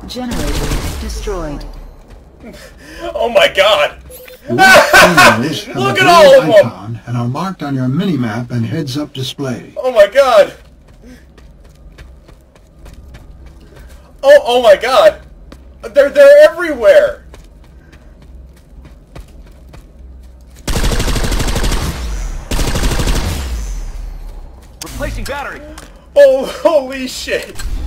Generator destroyed. Oh my god! Look at all of them! icon and are marked on your minimap and heads-up display. Oh my god! Oh my god! They're everywhere! Replacing battery. Oh, holy shit!